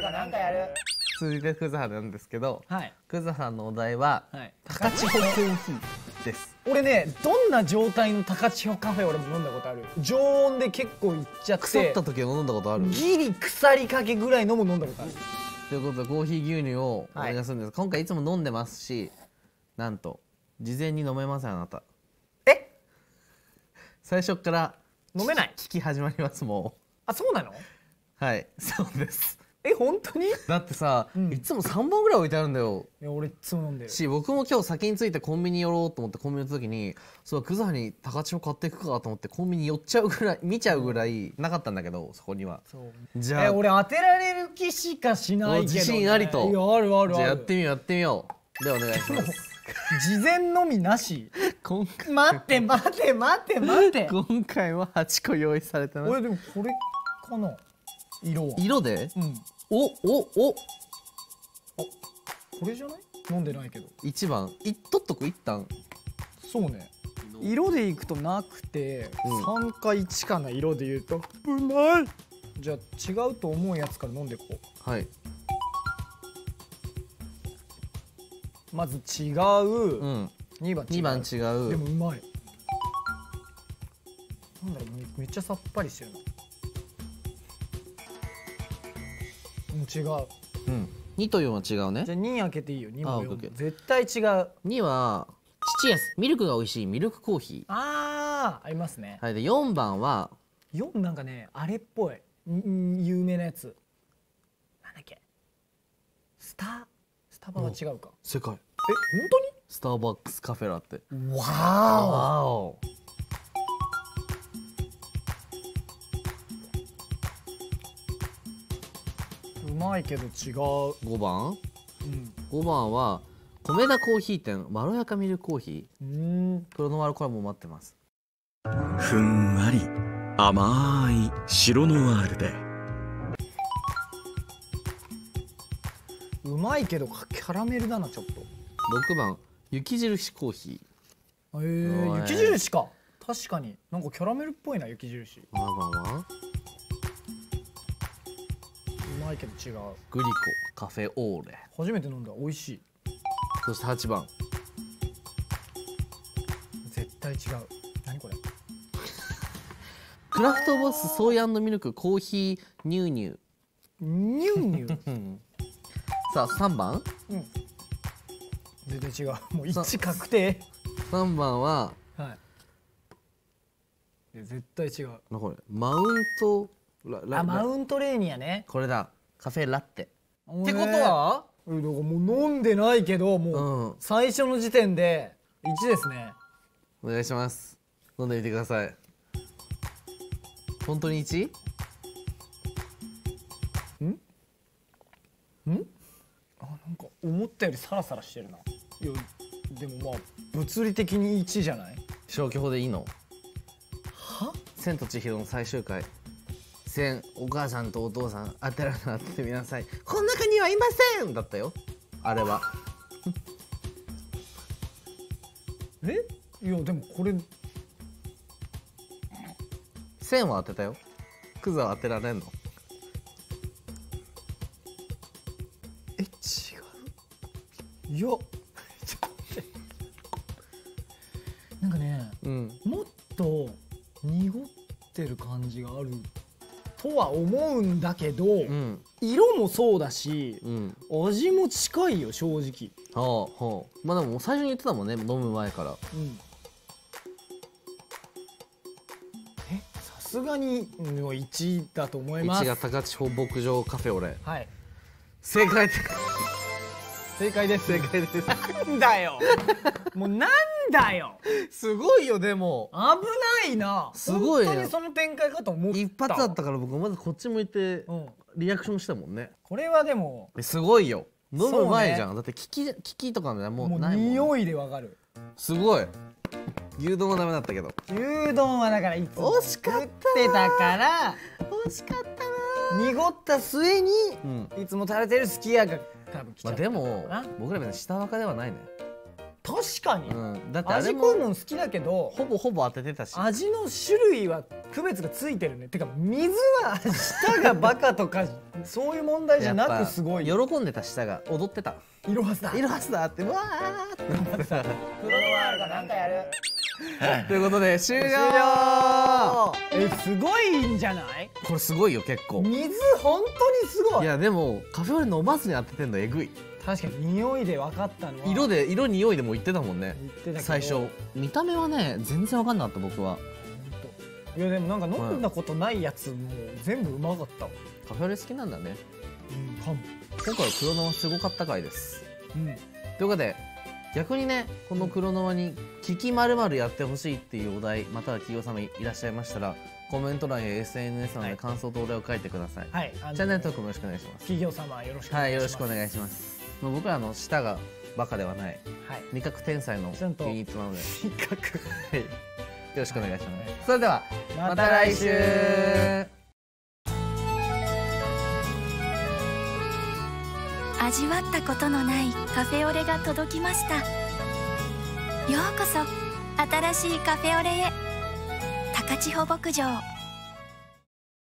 かなんかやる。 続いてクズハなんですけど、 はい。 クズハのお題ははい。 高千穂コーヒーです。 俺ね、どんな状態の高千穂カフェ俺も飲んだことある。常温で結構いっちゃって腐った時は飲んだことある？ ギリ腐りかけぐらいのも飲んだことある。 ということでコーヒー牛乳をお願いするんです、今回いつも飲んでますし、なんと事前に飲めません。あなた最初から飲めない。 聞き始まります。もあ、そうなの？ うはいそうです。 本当に？ だってさ、 うんいつも3本ぐらい置いてあるんだよ。 いや、俺いつも飲んでるし、僕も今日先に着いてコンビニ寄ろうと思ってコンビニの時に、そうクズハに高千穂買っていくかと思ってコンビニ寄っちゃうぐらい見ちゃうぐらいなかったんだけど、そこには。 そう。 じゃあ俺当てられる気しかしないけど、ね、 自信ありと。 いや、あるあるある。 じゃあやってみようやってみよう。ではお願いします。 事前のみなし。 今待って待って待って待って。 今回は8個用意されてます。 俺でもこれかな。色は。 色で？ うん。 おこれじゃない？飲んでないけど。 1番取っとく一旦。 そうね。色でいくとなくて、3か1かな。色で言うと危ない。じゃあ違うと思うやつから飲んでいこう。 はい。 まず違う。2番違う。 2番違う。 でもうまい。なんだろう、めっちゃさっぱりしてるな。違う。 2と4は違うね。 じゃあ2開けていいよ。2も4もオッケー。 絶対違う。 2は父安ミルクが美味しいミルクコーヒー。 ありますね。 はい。で4番は 4なんかね、あれっぽい有名なやつ。なんだっけ。スタバは違うか。 正解。 本当に？ スターバックスカフェラテ。 わお。 うまいけど違う。 5番？5番は米田コーヒー店まろやかミルクコーヒー。プロノワールコラボも待ってます。 ふんわり甘い白ノワールで。 うまいけどキャラメルだなちょっと。 6番雪印コーヒー。雪印か。確かになんかキャラメルっぽいな雪印。 7番はうまいけど違う。 グリコカフェオーレ。 初めて飲んだ。美味しい。 そして8番絶対違う。何これ。 クラフトボスソーイ&ミルクコーヒーニューニュー。 ニューニュー。 さあ3番。 全然違う。もう一致確定。 3番は絶対違う。 これマウントマウントレーニアね。 これだ。カフェラッテ。 ってことはもう飲んでないけどもう最初の時点で1ですね。 お願いします。飲んでみてください。本当に 1？ なんか思ったよりサラサラしてるな。いやでもまあ物理的に1じゃない？ 消去法でいいの？ は？ 千と千尋の最終回。お母さんとお父さん当てられなってみなさい。この中にはいませんだったよ。あれは。 いやでもこれ 1000は当てたよ。クズは当てられんの？ 違う。いやちょっと待って。なんかね、もっと濁ってる感じがあるとは思うんだけど、色もそうだし、味も近いよ正直。 まあでも最初に言ってたもんね、飲む前から。 さすがに1だと思います。 1が高千穂牧場カフェオレ。 はい。 正解。 正解です。 正解です。 なんだよ。もうなんだよ。 すごいよでも。 危ないな。 すごい。 本当にその展開かと思った。 一発だったから僕まずこっち向いてリアクションしたもんね。 これはでもすごいよ。飲む前じゃん。だって利きとかももうないもん。 匂いでわかる。 すごい。牛丼はダメだったけど。 牛丼はだからいつも惜しかったってたから。 惜しかったな。 濁った末にいつも食べてるすき家が多分来ちゃった。 でも僕ら別に下若ではないね。 確かに。 だってあれも味濃いもん好きだけどほぼ当ててたし。 味の種類は区別がついてるね。てか水は舌がバカとかそういう問題じゃなくすごい喜んでた舌が踊ってた。 いろはすだいろはすだってわーって思ってた。 クロノワールがなんかやるということで終了。 すごいんじゃない？ これすごいよ結構。 水本当にすごい。 いやでもカフェオレ飲まずに当ててんのえぐい。 確かに匂いで分かったのは色匂いでも言ってたもんね。 言ってたけど最初見た目はね全然分かんなかった僕は。 いやでもなんか飲んだことないやつも全部うまかったわ。 カフェオレ好きなんだね。 かも。 今回は黒ノワすごかった回です。 ということで逆にねこの黒ノワに聞き〇〇やってほしいっていうお題または企業様いらっしゃいましたらコメント欄や SNS 欄で感想とお題を書いてください。はい、チャンネル登録もよろしくお願いします。 企業様よろしくお願いします。 はい、よろしくお願いします。もう僕らの舌がバカではない、味覚天才のユニットなので味覚よろしくお願いします。それではまた来週。 味わったことのないカフェオレが届きました。ようこそ新しいカフェオレへ。高千穂牧場。